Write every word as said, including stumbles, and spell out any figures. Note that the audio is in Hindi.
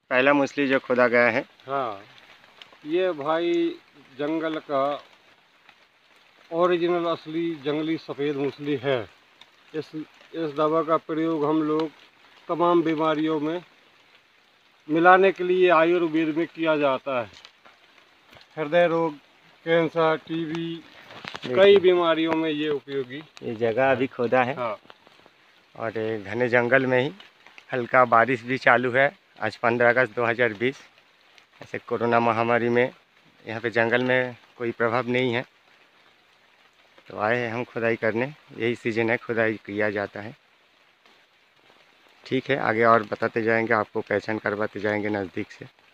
पहला मूसली जो खोदा गया है। हाँ, ये भाई जंगल का ओरिजिनल असली जंगली सफ़ेद मूसली है। इस इस दवा का प्रयोग हम लोग तमाम बीमारियों में मिलाने के लिए आयुर्वेद में किया जाता है। हृदय रोग, कैंसर, टीबी, कई बीमारियों में ये उपयोगी। ये जगह अभी खोदा है। हाँ। और घने जंगल में ही हल्का बारिश भी चालू है। आज पंद्रह अगस्त दो हज़ार बीस। ऐसे कोरोना महामारी में यहाँ पे जंगल में कोई प्रभाव नहीं है, तो आए हैं हम खुदाई करने। यही सीजन है, खुदाई किया जाता है। ठीक है, आगे और बताते जाएंगे, आपको पहचान करवाते जाएंगे नज़दीक से।